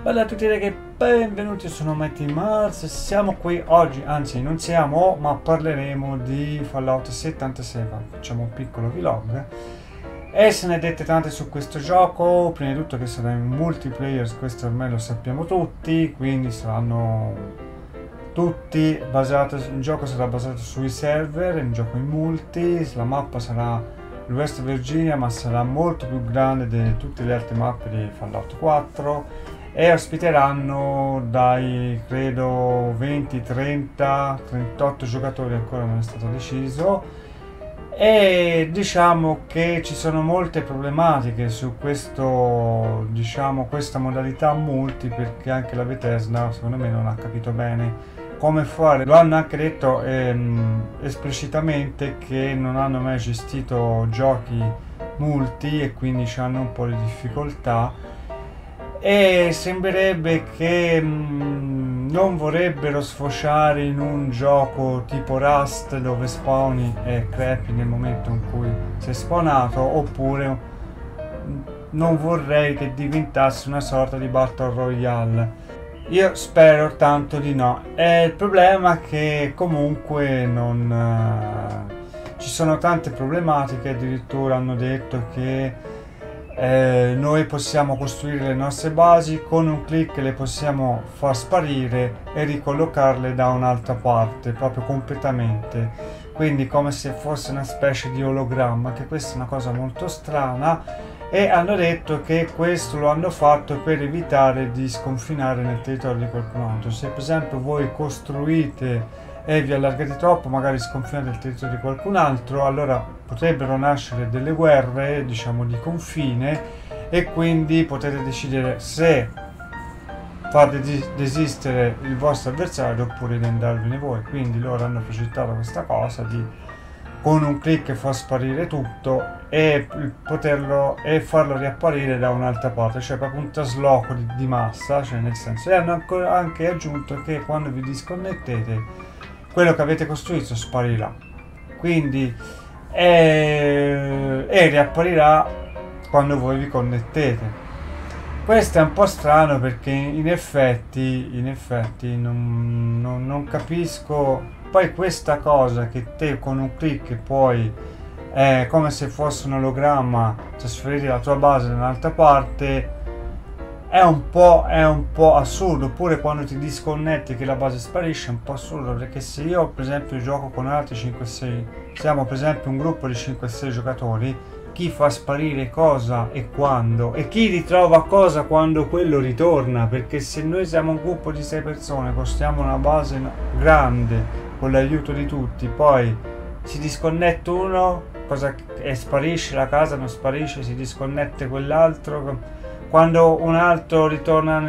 Bella a tutti ragazzi, benvenuti, sono Matty Mars, siamo qui oggi, anzi non siamo, ma parleremo di Fallout 76, facciamo un piccolo vlog. E se ne dette tante su questo gioco, prima di tutto che sarà in multiplayer, questo ormai lo sappiamo tutti, quindi saranno tutti basati, il gioco sarà basato sui server, è un gioco in multi, la mappa sarà West Virginia ma sarà molto più grande di tutte le altre mappe di Fallout 4 e ospiteranno dai credo 20, 30, 38 giocatori, ancora non è stato deciso, e diciamo che ci sono molte problematiche su questo, diciamo, questa modalità multi, perché anche la Bethesda secondo me non ha capito bene come fare. Lo hanno anche detto esplicitamente che non hanno mai gestito giochi multi e quindi hanno un po' di difficoltà, e sembrerebbe che non vorrebbero sfociare in un gioco tipo Rust dove spawni e crepi nel momento in cui sei spawnato, oppure non vorrei che diventasse una sorta di Battle Royale. Io spero tanto di no. E il problema è che comunque non ci sono tante problematiche, addirittura hanno detto che noi possiamo costruire le nostre basi, con un clic le possiamo far sparire e ricollocarle da un'altra parte, proprio completamente, quindi come se fosse una specie di ologramma, che questa è una cosa molto strana, e hanno detto che questo lo hanno fatto per evitare di sconfinare nel territorio di qualcun altro. Se per esempio voi costruite e vi allargate troppo, magari sconfinate il territorio di qualcun altro, allora potrebbero nascere delle guerre, diciamo, di confine, e quindi potete decidere se far desistere il vostro avversario oppure di andarvene voi. Quindi loro hanno progettato questa cosa di con un clic far sparire tutto e poterlo e farlo riapparire da un'altra parte, cioè proprio un trasloco di massa, cioè nel senso. E hanno anche aggiunto che quando vi disconnettete quello che avete costruito sparirà, quindi e riapparirà quando voi vi connettete. Questo è un po' strano, perché in effetti non capisco. Poi questa cosa che te con un clic puoi, come se fosse un ologramma, trasferire la tua base da un'altra parte, è un po' assurdo. Oppure quando ti disconnetti che la base sparisce, è un po' assurdo, perché se io per esempio gioco con altri 5-6, siamo per esempio un gruppo di 5-6 giocatori, chi fa sparire cosa e quando, e chi ritrova cosa quando quello ritorna, perché se noi siamo un gruppo di 6 persone, costruiamo una base grande con l'aiuto di tutti, poi si disconnette uno e sparisce la casa, non sparisce, si disconnette quell'altro, quando un altro ritorna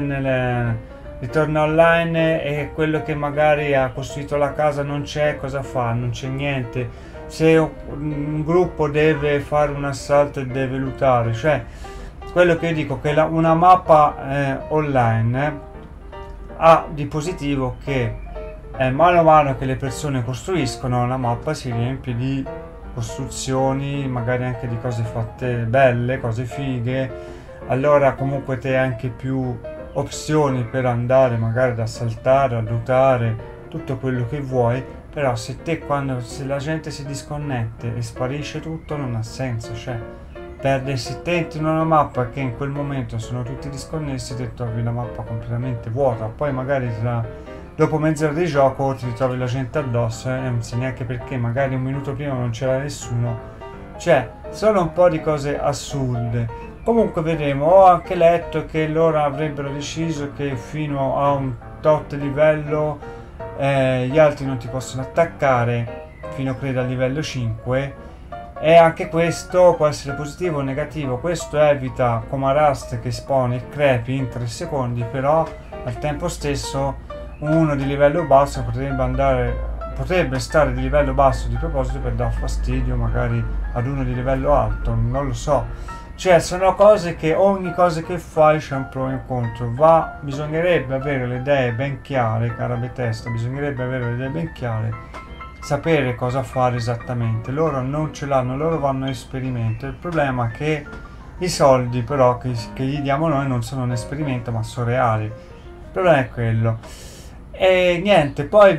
ritorna online e quello che magari ha costruito la casa non c'è, cosa fa? Non c'è niente. Se un gruppo deve fare un assalto e deve lootare, cioè quello che io dico, che una mappa online ha di positivo che mano a mano che le persone costruiscono, la mappa si riempie di costruzioni, magari anche di cose fatte belle, cose fighe. Allora comunque te hai anche più opzioni per andare magari ad assaltare, a lootare, tutto quello che vuoi. Però se la gente si disconnette e sparisce tutto, non ha senso, cioè se te entri in una mappa che in quel momento sono tutti disconnessi, ti trovi la mappa completamente vuota, poi magari dopo mezz'ora di gioco ti ritrovi la gente addosso e non sai neanche perché, magari un minuto prima non c'era nessuno. Cioè sono un po' di cose assurde. Comunque vedremo. Ho anche letto che loro avrebbero deciso che fino a un tot livello gli altri non ti possono attaccare, fino credo al livello 5, e anche questo può essere positivo o negativo. Questo evita, come a Rust, che spawni e crepi in 3 secondi, però al tempo stesso uno di livello basso potrebbe stare di livello basso di proposito per dar fastidio magari ad uno di livello alto, non lo so. Cioè sono cose che ogni cosa che fai c'è un pro e un contro. Bisognerebbe avere le idee ben chiare, cara Bethesda, bisognerebbe avere le idee ben chiare, sapere cosa fare esattamente. Loro non ce l'hanno, loro vanno a esperimento. Il problema è che I soldi però che gli diamo noi non sono un esperimento ma sono reali. Il problema è quello. E niente, poi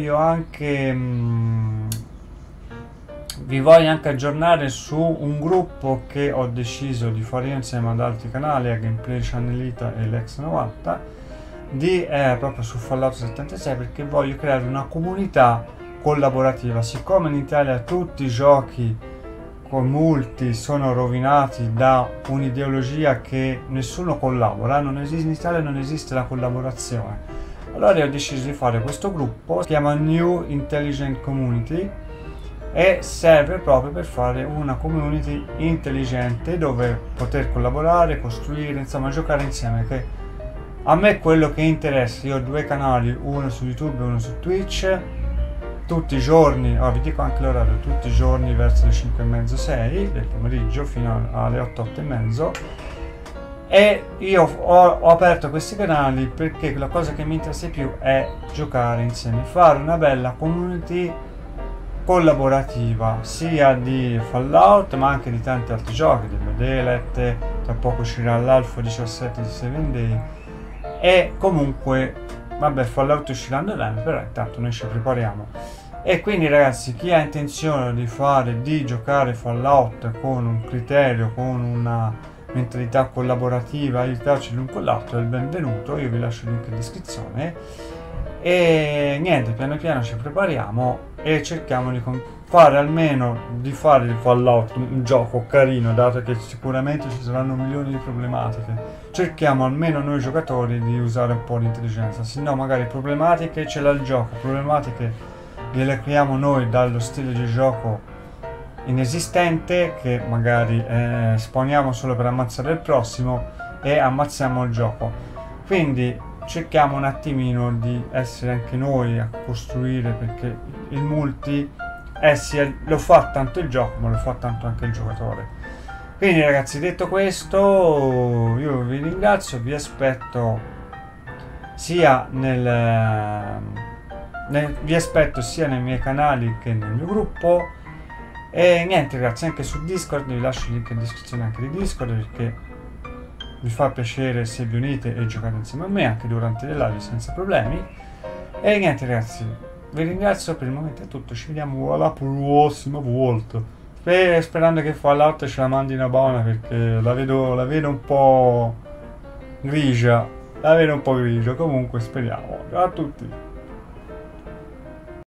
vi voglio anche aggiornare su un gruppo che ho deciso di fare io insieme ad altri canali, a Gameplay Channelita e Lex90, proprio su Fallout 76, perché voglio creare una comunità collaborativa. Siccome in Italia tutti i giochi con multi sono rovinati da un'ideologia che nessuno collabora, in Italia non esiste la collaborazione. Allora ho deciso di fare questo gruppo, si chiama New Intelligent Community, e serve proprio per fare una community intelligente dove poter collaborare, costruire, insomma giocare insieme, che a me è quello che interessa. Io ho 2 canali, uno su YouTube e uno su Twitch, tutti i giorni, vi dico anche l'orario, tutti i giorni verso le 5:30-6 del pomeriggio fino alle 8-8:30, e io ho aperto questi canali perché la cosa che mi interessa di più è giocare insieme, fare una bella community collaborativa, sia di Fallout ma anche di tanti altri giochi, di Medelet, tra poco uscirà l'Alpha 17 di 7 Day, e comunque vabbè, Fallout uscirà a novembre, però intanto noi ci prepariamo. E quindi ragazzi, chi ha intenzione di giocare Fallout con un criterio, con una mentalità collaborativa, aiutarci l'un con l'altro, è il benvenuto. Io vi lascio il link in descrizione. E niente, piano piano ci prepariamo e cerchiamo di fare il Fallout un gioco carino, dato che sicuramente ci saranno milioni di problematiche. Cerchiamo almeno noi giocatori di usare un po' di intelligenza, se no magari problematiche ce l'ha il gioco, problematiche gliele creiamo noi dallo stile di gioco inesistente, che magari spawniamo solo per ammazzare il prossimo e ammazziamo il gioco. Quindi cerchiamo un attimino di essere anche noi a costruire, perché il multi lo fa tanto il gioco ma lo fa tanto anche il giocatore. Quindi ragazzi, detto questo, io vi ringrazio, vi aspetto sia vi aspetto sia nei miei canali che nel mio gruppo. E niente ragazzi, anche su Discord vi lascio il link in descrizione anche di Discord, perché vi fa piacere se vi unite e giocate insieme a me anche durante le live senza problemi. E niente ragazzi, vi ringrazio, per il momento è tutto, ci vediamo alla prossima volta, sperando che Fallout ce la mandino buona, perché la vedo un po' grigia, comunque speriamo. Ciao a tutti.